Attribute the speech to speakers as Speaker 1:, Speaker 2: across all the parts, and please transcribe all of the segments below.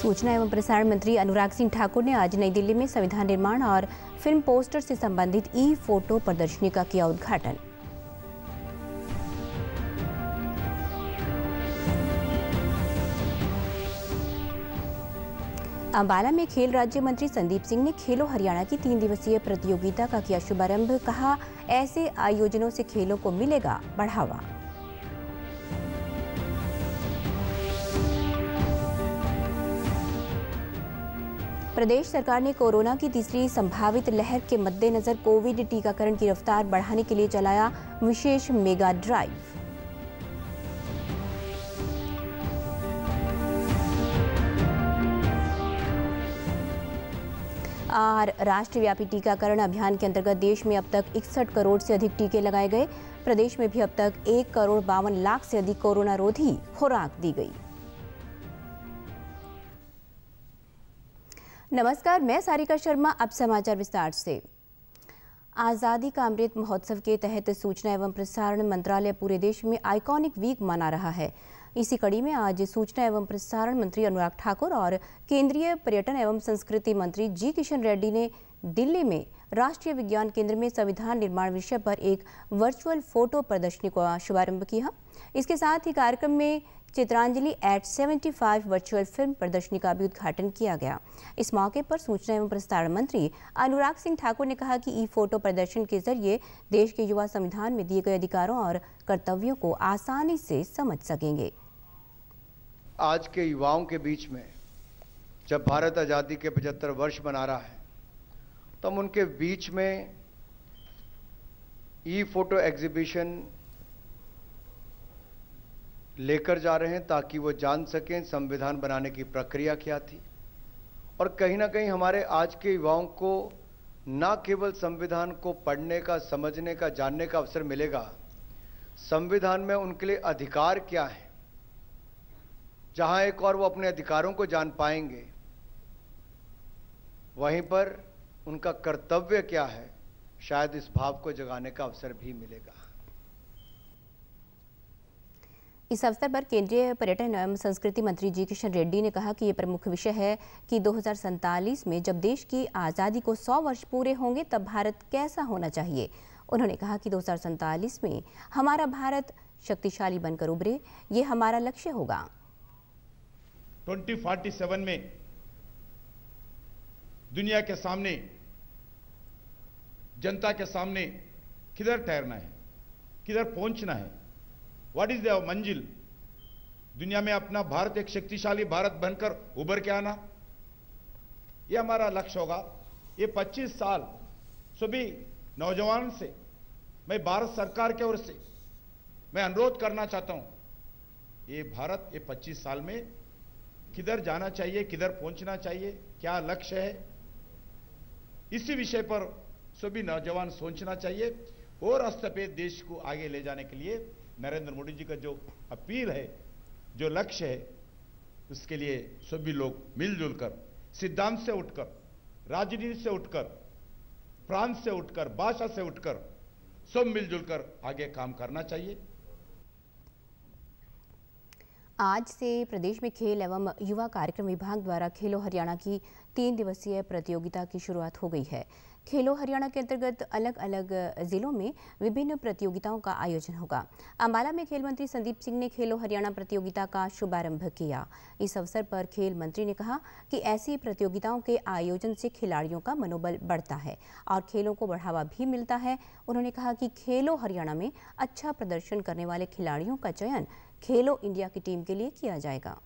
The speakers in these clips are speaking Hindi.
Speaker 1: सूचना एवं प्रसारण मंत्री अनुराग सिंह ठाकुर ने आज नई दिल्ली में संविधान निर्माण और फिल्म पोस्टर से संबंधित ई-फोटो प्रदर्शनी का किया उद्घाटन। अंबाला में खेल राज्य मंत्री संदीप सिंह ने खेलो हरियाणा की 3 दिवसीय प्रतियोगिता का किया शुभारंभ। कहा, ऐसे आयोजनों से खेलों को मिलेगा बढ़ावा। प्रदेश सरकार ने कोरोना की तीसरी संभावित लहर के मद्देनजर कोविड टीकाकरण की रफ्तार बढ़ाने के लिए चलाया विशेष मेगा ड्राइव। और राष्ट्रव्यापी टीकाकरण अभियान के अंतर्गत देश में अब तक 61 करोड़ से अधिक टीके लगाए गए। प्रदेश में भी अब तक 1 करोड़ 52 लाख से अधिक कोरोना रोधी खुराक दी गई। नमस्कार, मैं सारिका शर्मा। अब समाचार विस्तार से। आज़ादी का अमृत महोत्सव के तहत सूचना एवं प्रसारण मंत्रालय पूरे देश में आइकॉनिक वीक मना रहा है। इसी कड़ी में आज सूचना एवं प्रसारण मंत्री अनुराग ठाकुर और केंद्रीय पर्यटन एवं संस्कृति मंत्री जी किशन रेड्डी ने दिल्ली में राष्ट्रीय विज्ञान केंद्र में संविधान निर्माण विषय पर एक वर्चुअल फोटो प्रदर्शनी का शुभारंभ किया। इसके साथ ही कार्यक्रम में चित्रांजलि एट 75 वर्चुअल फिल्म प्रदर्शनी का भी उद्घाटन किया गया। इस मौके पर सूचना एवं प्रसारण मंत्री अनुराग सिंह ठाकुर ने कहा कि ई फोटो प्रदर्शन के जरिए देश के युवा संविधान में दिए गए अधिकारों और कर्तव्यों को आसानी से समझ सकेंगे।
Speaker 2: आज के युवाओं के बीच में जब भारत आज़ादी के 75 वर्ष मना रहा है तो हम उनके बीच में ई फोटो एग्जीबिशन लेकर जा रहे हैं ताकि वो जान सकें संविधान बनाने की प्रक्रिया क्या थी। और कहीं ना कहीं हमारे आज के युवाओं को न केवल संविधान को पढ़ने का, समझने का, जानने का अवसर मिलेगा, संविधान में उनके लिए अधिकार क्या है, जहां एक और वो अपने अधिकारों को जान पाएंगे, वहीं पर उनका कर्तव्य क्या है, शायद इस भाव को जगाने का अवसर भी मिलेगा।
Speaker 1: इस अवसर पर केंद्रीय पर्यटन एवं संस्कृति मंत्री जी किशन रेड्डी ने कहा कि ये प्रमुख विषय है कि 2047 में जब देश की आज़ादी को 100 वर्ष पूरे होंगे तब भारत कैसा होना चाहिए। उन्होंने कहा कि 2047 में हमारा भारत शक्तिशाली बनकर उभरे, ये हमारा लक्ष्य होगा।
Speaker 3: 2047 में दुनिया के सामने, जनता के सामने किधर ठहरना है, किधर पहुंचना है, व्हाट इज द मंजिल, दुनिया में अपना भारत एक शक्तिशाली भारत बनकर उभर के आना, यह हमारा लक्ष्य होगा। ये 25 साल सभी नौजवान से मैं भारत सरकार की ओर से मैं अनुरोध करना चाहता हूं, ये भारत ये 25 साल में किधर जाना चाहिए, किधर पहुंचना चाहिए, क्या लक्ष्य है, इसी विषय पर सभी नौजवान सोचना चाहिए। और राष्ट्रपति देश को आगे ले जाने के लिए नरेंद्र मोदी जी का जो अपील है, जो लक्ष्य है, उसके लिए सभी लोग मिलजुल कर, सिद्धांत से उठकर, राजनीति से उठकर, प्रांत से उठकर, भाषा से उठकर सब मिलजुल कर आगे काम करना चाहिए।
Speaker 1: आज से प्रदेश में खेल एवं युवा कार्यक्रम विभाग द्वारा खेलो हरियाणा की 3 दिवसीय प्रतियोगिता की शुरुआत हो गई है। खेलो हरियाणा के अंतर्गत अलग अलग जिलों में विभिन्न प्रतियोगिताओं का आयोजन होगा। अंबाला में खेल मंत्री संदीप सिंह ने खेलो हरियाणा प्रतियोगिता का शुभारंभ किया। इस अवसर पर खेल मंत्री ने कहा कि ऐसी प्रतियोगिताओं के आयोजन से खिलाड़ियों का मनोबल बढ़ता है और खेलों को बढ़ावा भी मिलता है। उन्होंने कहा कि खेलो हरियाणा में अच्छा प्रदर्शन करने वाले खिलाड़ियों का चयन खेलो इंडिया की टीम के लिए किया जाएगा।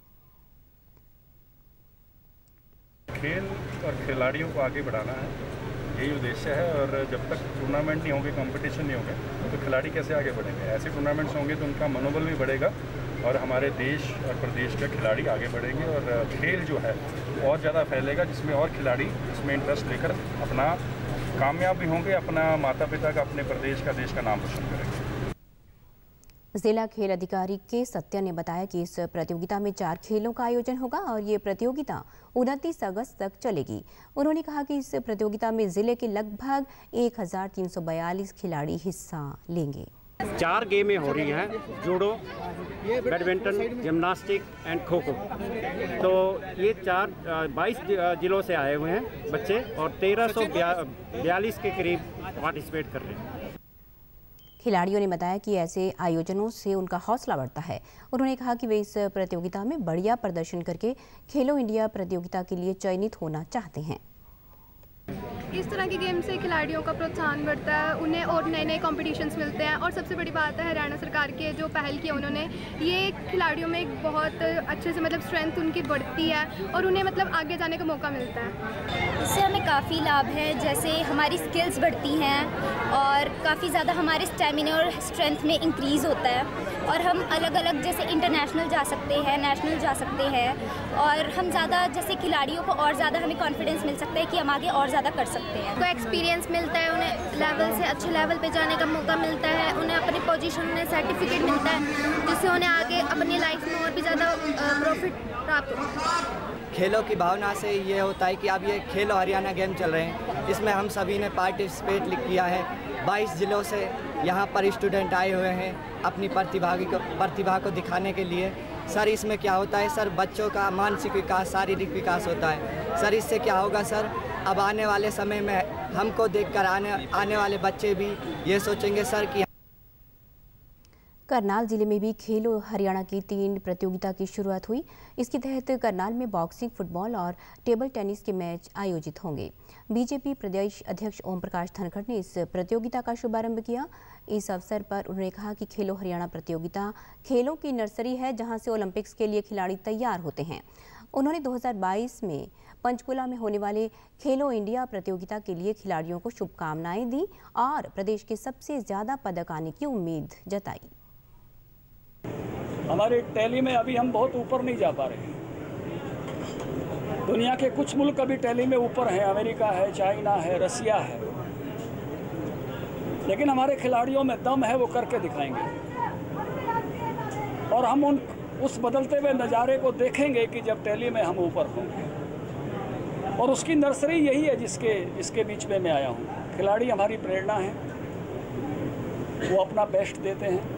Speaker 4: खेल और खिलाड़ियों को आगे बढ़ाना है, यही उद्देश्य है। और जब तक टूर्नामेंट नहीं होंगे, कंपटीशन नहीं होंगे, तो खिलाड़ी कैसे आगे बढ़ेंगे। ऐसे टूर्नामेंट्स होंगे तो उनका मनोबल भी बढ़ेगा और हमारे देश और प्रदेश के खिलाड़ी आगे बढ़ेंगे और खेल जो है और ज़्यादा फैलेगा, जिसमें और खिलाड़ी इसमें इंटरेस्ट लेकर अपना कामयाब भी होंगे, अपना माता पिता का, अपने प्रदेश का, देश का नाम रोशन करेंगे।
Speaker 1: जिला खेल अधिकारी के सत्य ने बताया कि इस प्रतियोगिता में 4 खेलों का आयोजन होगा और ये प्रतियोगिता 29 अगस्त तक चलेगी। उन्होंने कहा कि इस प्रतियोगिता में जिले के लगभग 1342 खिलाड़ी हिस्सा लेंगे।
Speaker 5: 4 गेमें हो रही हैं, judo, badminton, gymnastic and kho kho. तो ये 22 जिलों से आए हुए हैं बच्चे और 1342 के करीब पार्टिसिपेट कर रहे हैं।
Speaker 1: खिलाड़ियों ने बताया कि ऐसे आयोजनों से उनका हौसला बढ़ता है। उन्होंने कहा कि वे इस प्रतियोगिता में बढ़िया प्रदर्शन करके खेलो इंडिया प्रतियोगिता के लिए चयनित होना चाहते हैं।
Speaker 6: इस तरह की गेम से खिलाड़ियों का प्रोत्साहन बढ़ता है, उन्हें और नए नए कॉम्पिटिशन्स मिलते हैं। और सबसे बड़ी बात है हरियाणा सरकार के जो पहल की उन्होंने, ये खिलाड़ियों में एक बहुत अच्छे से मतलब स्ट्रेंथ उनकी बढ़ती है और उन्हें मतलब आगे जाने का मौका मिलता है।
Speaker 7: इससे हमें काफ़ी लाभ है, जैसे हमारी स्किल्स बढ़ती हैं और काफ़ी ज़्यादा हमारे स्टेमिना और स्ट्रेंथ में इंक्रीज़ होता है और हम अलग अलग जैसे इंटरनेशनल जा सकते हैं, नेशनल जा सकते हैं और हम ज़्यादा जैसे खिलाड़ियों को और ज़्यादा हमें कॉन्फिडेंस मिल सकता है कि हम आगे और ज़्यादा कर सकते हैं।
Speaker 6: उनको एक्सपीरियंस मिलता है, उन्हें लेवल से अच्छे लेवल पे जाने का मौका मिलता है, उन्हें अपनी पोजीशन में सर्टिफिकेट मिलता है जिससे उन्हें आगे अपनी लाइफ में और भी ज़्यादा प्रॉफिट प्राप्त होता है।
Speaker 8: खेलों की भावना से ये होता है कि अब ये खेलो हरियाणा गेम चल रहे हैं, इसमें हम सभी ने पार्टिसिपेट किया है। 22 जिलों से यहाँ पर स्टूडेंट आए हुए हैं अपनी प्रतिभा को दिखाने के लिए। सर इसमें क्या होता है सर, बच्चों का मानसिक विकास, शारीरिक विकास होता है। सर इससे क्या होगा सर, अब आने वाले समय में हमको देखकर आने वाले बच्चे भी ये सोचेंगे सर कि।
Speaker 1: करनाल जिले में भी खेलो हरियाणा की 3 प्रतियोगिता की शुरुआत हुई। इसके तहत करनाल में बॉक्सिंग, फुटबॉल और टेबल टेनिस के मैच आयोजित होंगे। बीजेपी प्रदेश अध्यक्ष ओम प्रकाश धनखड़ ने इस प्रतियोगिता का शुभारंभ किया। इस अवसर पर उन्होंने कहा कि खेलो हरियाणा प्रतियोगिता खेलों की नर्सरी है, जहां से ओलंपिक्स के लिए खिलाड़ी तैयार होते हैं। उन्होंने 2022 में पंचकुला में होने वाले खेलो इंडिया प्रतियोगिता के लिए खिलाड़ियों को शुभकामनाएं दी और प्रदेश के सबसे ज्यादा पदक आने की उम्मीद जताई।
Speaker 9: हमारे टैली में अभी हम बहुत ऊपर नहीं जा पा रहे हैं। दुनिया के कुछ मुल्क अभी टैली में ऊपर हैं, अमेरिका है, चाइना है, रसिया है, लेकिन हमारे खिलाड़ियों में दम है, वो करके दिखाएंगे और हम उस बदलते हुए नज़ारे को देखेंगे कि जब टैली में हम ऊपर होंगे। और उसकी नर्सरी यही है जिसके बीच में मैं आया हूँ। खिलाड़ी हमारी प्रेरणा है, वो अपना बेस्ट देते हैं।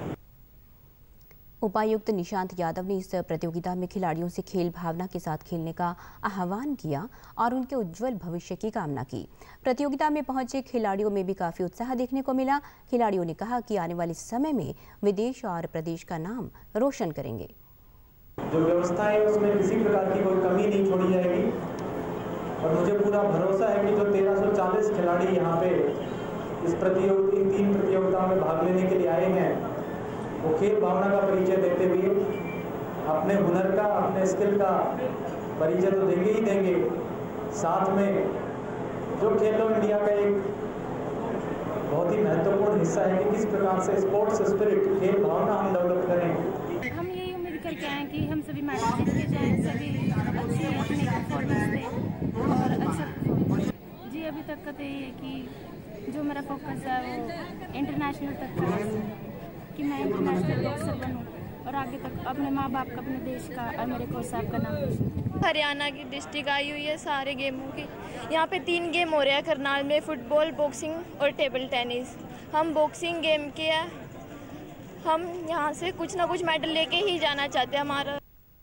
Speaker 1: उपायुक्त निशांत यादव ने इस प्रतियोगिता में खिलाड़ियों से खेल भावना के साथ खेलने का आह्वान किया और उनके उज्जवल भविष्य की कामना की। प्रतियोगिता में पहुंचे खिलाड़ियों में भी काफी उत्साह देखने को मिला। खिलाड़ियों ने कहा कि आने वाले समय में वे देश और प्रदेश का नाम रोशन करेंगे।
Speaker 10: जो व्यवस्था है उसमें किसी प्रकार की कोई कमी नहीं छोड़ी जाएगी और मुझे पूरा भरोसा है कि जो 1340 खिलाड़ी यहाँ पे इस 3 प्रतियोगिताओं में भाग लेने के लिए आए हैं, वो खेल भावना का परिचय देते हुए अपने हुनर का, अपने स्किल का परिचय तो देंगे ही देंगे, साथ में जो खेलो इंडिया का एक बहुत ही महत्वपूर्ण हिस्सा है कि किस प्रकार से स्पोर्ट्स स्पिरिट, खेल भावना हम डेवलप करें।
Speaker 6: हम यही उम्मीद करके आए कि हम सभी मैच जीत के जाएं, सभी अच्छे अपने परफॉर्मेंस दें और अच्छा जी। अभी तक का तो यही है कि जो मेरा फोकस है वो इंटरनेशनल तक का है कि मैं इंटरनेशनल बॉक्सर बनूं और आगे तक अपने माँ बाप का, अपने देश का और मेरे कोच साहब का नाम रोशन।
Speaker 11: हरियाणा की डिस्ट्रिक्ट आई हुई है सारे गेमों की। यहाँ पे 3 गेम हो रहे हैं करनाल में, फुटबॉल, बॉक्सिंग और टेबल टेनिस। हम बॉक्सिंग गेम के हैं, हम यहाँ से कुछ ना कुछ मेडल लेके ही जाना चाहते हैं। हमारा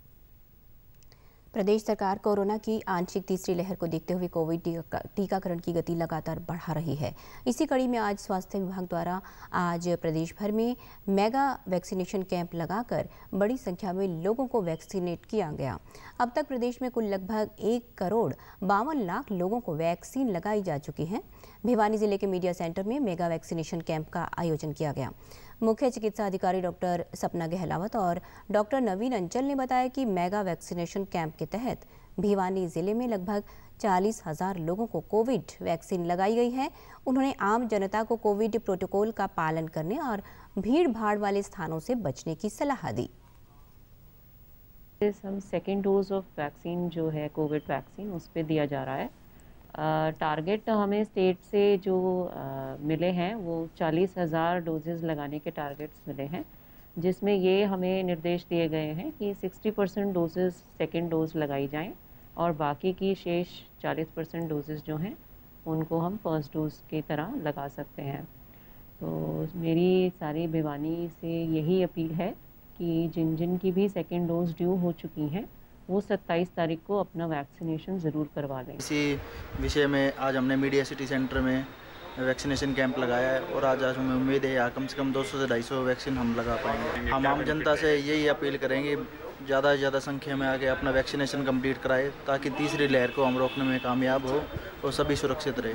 Speaker 1: प्रदेश सरकार कोरोना की आंशिक तीसरी लहर को देखते हुए कोविड टीकाकरण की गति लगातार बढ़ा रही है। इसी कड़ी में आज स्वास्थ्य विभाग द्वारा आज प्रदेश भर में मेगा वैक्सीनेशन कैंप लगाकर बड़ी संख्या में लोगों को वैक्सीनेट किया गया। अब तक प्रदेश में कुल लगभग 1,52 लाख लोगों को वैक्सीन लगाई जा चुकी है। भिवानी जिले के मीडिया सेंटर में मेगा वैक्सीनेशन कैंप का आयोजन किया गया। मुख्य चिकित्सा अधिकारी डॉक्टर सपना गहलावत और डॉक्टर नवीन अंचल ने बताया कि मेगा वैक्सीनेशन कैंप के तहत भिवानी जिले में लगभग 40,000 लोगों को कोविड वैक्सीन लगाई गई है। उन्होंने आम जनता को कोविड प्रोटोकॉल का पालन करने और भीड़ भाड़ वाले स्थानों से बचने की सलाह दी।
Speaker 12: हम सेकेंड डोज ऑफ वैक्सीन जो है कोविड वैक्सीन उस पर दिया जा रहा है। टारगेट हमें स्टेट से जो मिले हैं वो 40,000 डोजेज़ लगाने के टारगेट्स मिले हैं, जिसमें ये हमें निर्देश दिए गए हैं कि 60% डोजेज़ सेकेंड डोज लगाई जाएं और बाकी की शेष 40% डोजेज़ जो हैं उनको हम फर्स्ट डोज की तरह लगा सकते हैं। तो मेरी सारी भिवानी से यही अपील है कि जिन जिन की भी सेकेंड डोज ड्यू हो चुकी हैं वो 27 तारीख को अपना वैक्सीनेशन ज़रूर करवा लें।
Speaker 13: इसी विषय में आज हमने मीडिया सिटी सेंटर में वैक्सीनेशन कैंप लगाया है और आज हमें उम्मीद है कम से कम 200 से 250 वैक्सीन हम लगा पाएंगे। हम आम जनता से यही अपील करेंगे ज़्यादा से ज़्यादा संख्या में आके अपना वैक्सीनेशन कंप्लीट कराए ताकि तीसरी लहर को हम रोकने में कामयाब हो और सभी सुरक्षित रहे।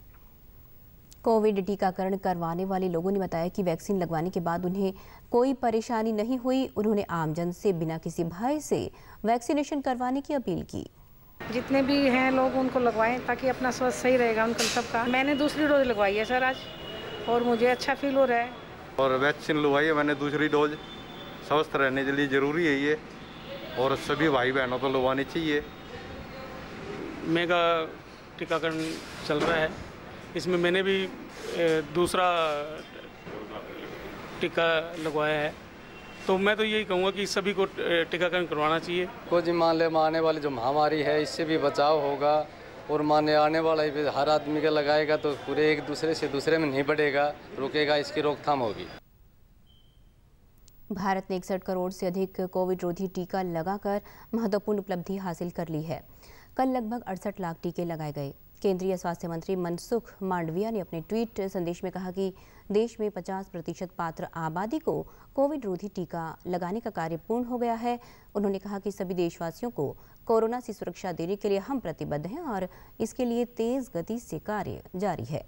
Speaker 1: कोविड टीकाकरण करवाने वाले लोगों ने बताया कि वैक्सीन लगवाने के बाद उन्हें कोई परेशानी नहीं हुई। उन्होंने आमजन से बिना किसी भय से वैक्सीनेशन करवाने की अपील की।
Speaker 14: जितने भी हैं लोग उनको लगवाएं ताकि अपना स्वास्थ्य सही रहेगा उनका सबका। मैंने दूसरी डोज लगवाई है सर आज और मुझे अच्छा फील हो रहा है।
Speaker 15: और वैक्सीन लगवाई है मैंने दूसरी डोज। स्वस्थ रहने के लिए ज़रूरी है ये और सभी भाई बहनों को लगवानी चाहिए।
Speaker 16: मेगा टीकाकरण चल रहा है, इसमें मैंने भी दूसरा टीका लगवाया है, तो मैं तो यही कहूँगा कि सभी को टीकाकरण करवाना चाहिए।
Speaker 17: कुछ मान ले आने वाली जो महामारी है इससे भी बचाव होगा और माने आने वाला हर आदमी का लगाएगा तो पूरे एक दूसरे से दूसरे में नहीं बढ़ेगा, रुकेगा, इसकी रोकथाम होगी।
Speaker 1: भारत ने 61 करोड़ से अधिक कोविड रोधी टीका लगाकर महत्वपूर्ण उपलब्धि हासिल कर ली है। कल लगभग 68 लाख टीके लगाए गए। केंद्रीय स्वास्थ्य मंत्री मनसुख मांडविया ने अपने ट्वीट संदेश में कहा कि देश में 50% पात्र आबादी को कोविड रोधी टीका लगाने का कार्य पूर्ण हो गया है। उन्होंने कहा कि सभी देशवासियों को कोरोना से सुरक्षा देने के लिए हम प्रतिबद्ध हैं और इसके लिए तेज गति से कार्य जारी है।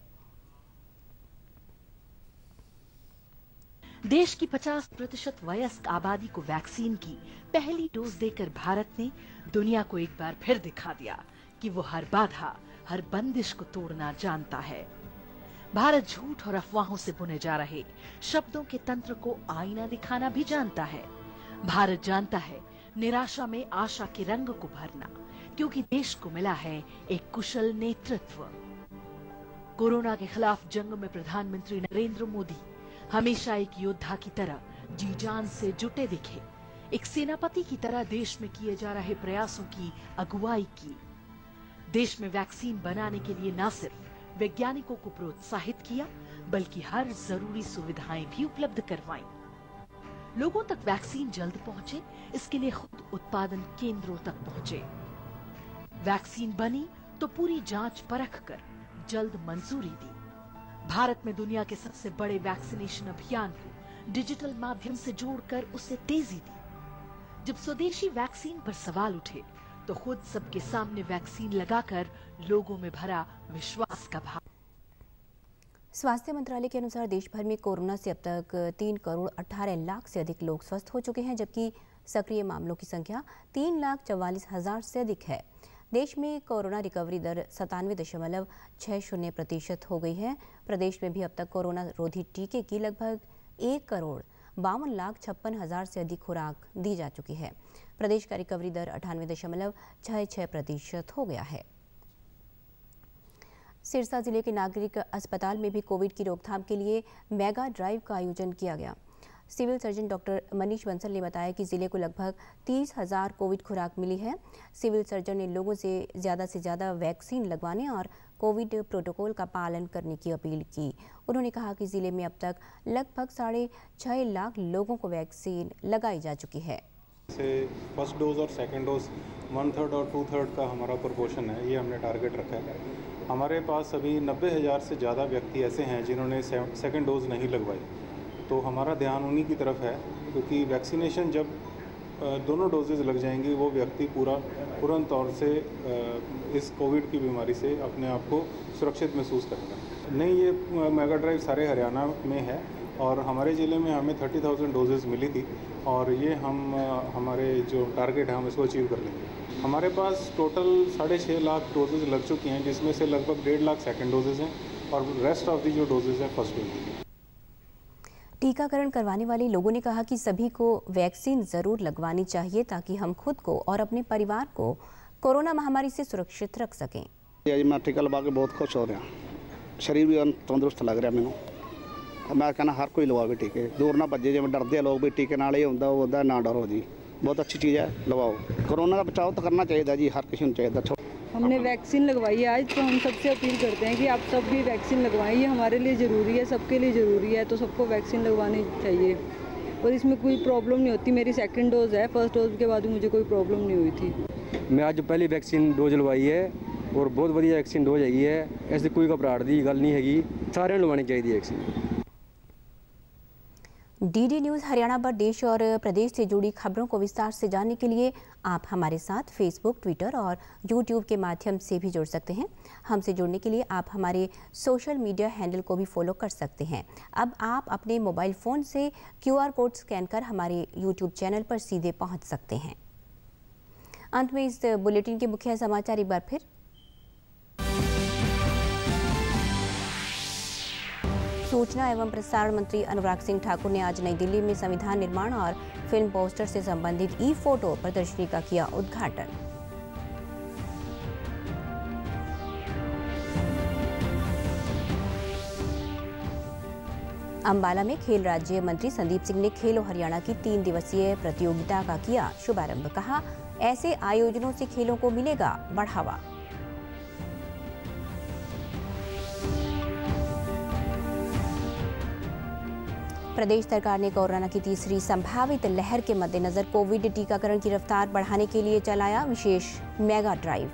Speaker 18: देश की 50% वयस्क आबादी को वैक्सीन की पहली डोज देकर भारत ने दुनिया को एक बार फिर दिखा दिया कि वो हर बाधा, हर बंदिश को तोड़ना जानता है। भारत झूठ और अफवाहों से बुने जा रहे शब्दों के तंत्र को आईना दिखाना भी जानता है। भारत जानता है निराशा में आशा के रंग को भरना, क्योंकि देश को मिला है एक कुशल नेतृत्व। कोरोना के खिलाफ जंग में प्रधानमंत्री नरेंद्र मोदी हमेशा एक योद्धा की तरह जी जान से जुटे दिखे। एक सेनापति की तरह देश में किए जा रहे प्रयासों की अगुवाई की। देश में वैक्सीन बनाने के लिए न सिर्फ वैज्ञानिकों को प्रोत्साहित किया, बल्कि हर जरूरी सुविधाएं भी उपलब्ध करवाई। लोगों तक वैक्सीन जल्द पहुंचे, इसके लिए खुद उत्पादन केंद्रों तक पहुंचे। वैक्सीन बनी तो पूरी जांच परख कर जल्द मंजूरी दी। भारत में दुनिया के सबसे बड़े वैक्सीनेशन अभियान को डिजिटल माध्यम से जोड़कर उसे तेजी दी। जब स्वदेशी वैक्सीन पर सवाल उठे तो खुद सबके सामने वैक्सीन लगाकर लोगों में भरा विश्वास का भाव।
Speaker 1: स्वास्थ्य मंत्रालय के अनुसार देश भर में कोरोना से अब तक 3 करोड़ 18 लाख से अधिक लोग स्वस्थ हो चुके हैं, जबकि सक्रिय मामलों की संख्या 3,44,000 से अधिक है। देश में कोरोना रिकवरी दर 97.60% हो गई है। प्रदेश में भी अब तक कोरोना रोधी टीके की लगभग 1 करोड़ 52,56,000 से अधिक खुराक दी जा चुकी है। प्रदेश का रिकवरी दर 98.66% हो गया है। सिरसा जिले के नागरिक अस्पताल में भी कोविड की रोकथाम के लिए मेगा ड्राइव का आयोजन किया गया। Civil surgeon doctor Manish Bansal ने बताया कि जिले को लगभग 30,000 कोविड खुराक मिली है। सिविल सर्जन ने लोगों से ज़्यादा वैक्सीन लगवाने और कोविड प्रोटोकॉल का पालन करने की अपील की। उन्होंने कहा कि जिले में अब तक लगभग 6.5 लाख लोगों को वैक्सीन लगाई जा चुकी है।
Speaker 19: फर्स्ट डोज और सेकेंड डोज 1/3 और 2/3 का हमारा प्रोपोर्शन है, ये हमने टारगेट रखा है। हमारे पास अभी 90,000 से ज़्यादा व्यक्ति ऐसे हैं जिन्होंने सेकेंड डोज नहीं लगवाई, तो हमारा ध्यान उन्हीं की तरफ है, क्योंकि वैक्सीनेशन जब दोनों डोजेज़ लग जाएंगी वो व्यक्ति पूर्ण तौर से इस कोविड की बीमारी से अपने आप को सुरक्षित महसूस करेगा। नहीं, ये मेगा ड्राइव सारे हरियाणा में है और हमारे ज़िले में हमें 30,000 डोजेज़ मिली थी और ये हमारे जो टारगेट है हम इसको अचीव कर लेंगे। हमारे पास टोटल 6.5 लाख डोजेज़ लग चुकी हैं, जिसमें से लगभग 1.5 लाख सेकेंड डोजेज़ हैं और रेस्ट ऑफ दी जो डोजेज़ हैं फर्स्ट डोज।
Speaker 1: टीकाकरण करवाने वाले लोगों ने कहा कि सभी को वैक्सीन जरूर लगवानी चाहिए ताकि हम खुद को और अपने परिवार को कोरोना महामारी से सुरक्षित रख सकें।
Speaker 20: मैं टीका लगा के बहुत खुश हो रहा, शरीर भी तंदुरुस्त लग रहा मैनू। मैं कहना हर कोई लवावे टीके, दूर ना भजे, जिवें डरते लोग भी टीके नाल ही होंदा ना डरो जी। बहुत अच्छी चीज़ है, लवाओ। कोरोना का बचाव तो करना चाहिए जी, हर किसी को चाहिए।
Speaker 21: हमने वैक्सीन लगवाई है आज, तो हम सबसे अपील करते हैं कि आप सब भी वैक्सीन लगवाएं। ये हमारे लिए ज़रूरी है, सबके लिए ज़रूरी है, तो सबको वैक्सीन लगवानी चाहिए। और इसमें कोई प्रॉब्लम नहीं होती। मेरी सेकंड डोज है, फर्स्ट डोज के बाद मुझे कोई प्रॉब्लम नहीं हुई थी।
Speaker 22: मैं आज पहली वैक्सीन डोज लगवाई है और बहुत बढ़िया वैक्सीन डोज हैगी है। ऐसी कोई घबराहट की गल नहीं हैगी, सारे लगवानी चाहिए वैक्सीन।
Speaker 1: डीडी न्यूज़ हरियाणा पर देश और प्रदेश से जुड़ी खबरों को विस्तार से जानने के लिए आप हमारे साथ फेसबुक, ट्विटर और यूट्यूब के माध्यम से भी जुड़ सकते हैं। हमसे जुड़ने के लिए आप हमारे सोशल मीडिया हैंडल को भी फॉलो कर सकते हैं। अब आप अपने मोबाइल फ़ोन से QR कोड स्कैन कर हमारे यूट्यूब चैनल पर सीधे पहुंच सकते हैं। अंत में इस बुलेटिन के मुख्य समाचार एक बार फिर। सूचना एवं प्रसारण मंत्री अनुराग सिंह ठाकुर ने आज नई दिल्ली में संविधान निर्माण और फिल्म पोस्टर से संबंधित ई-फोटो प्रदर्शनी का किया उद्घाटन। अंबाला में खेल राज्य मंत्री संदीप सिंह ने खेलो हरियाणा की 3 दिवसीय प्रतियोगिता का किया शुभारंभ। कहा, ऐसे आयोजनों से खेलों को मिलेगा बढ़ावा। प्रदेश सरकार ने कोरोना की तीसरी संभावित लहर के मद्देनजर कोविड टीकाकरण की रफ्तार बढ़ाने के लिए चलाया विशेष मेगा ड्राइव।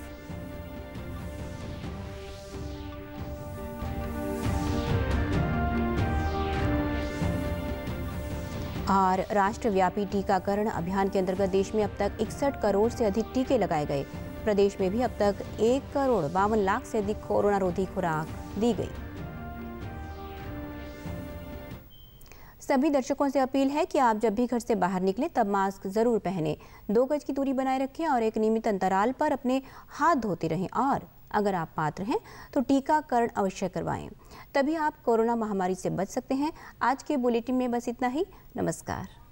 Speaker 1: और राष्ट्रव्यापी टीकाकरण अभियान के अंतर्गत देश में अब तक 61 करोड़ से अधिक टीके लगाए गए। प्रदेश में भी अब तक 1 करोड़ 52 लाख से अधिक कोरोना रोधी खुराक दी गई। सभी दर्शकों से अपील है कि आप जब भी घर से बाहर निकलें तब मास्क जरूर पहनें, 2 गज की दूरी बनाए रखें और एक नियमित अंतराल पर अपने हाथ धोते रहें। और अगर आप पात्र हैं तो टीकाकरण अवश्य करवाएं, तभी आप कोरोना महामारी से बच सकते हैं। आज के बुलेटिन में बस इतना ही। नमस्कार।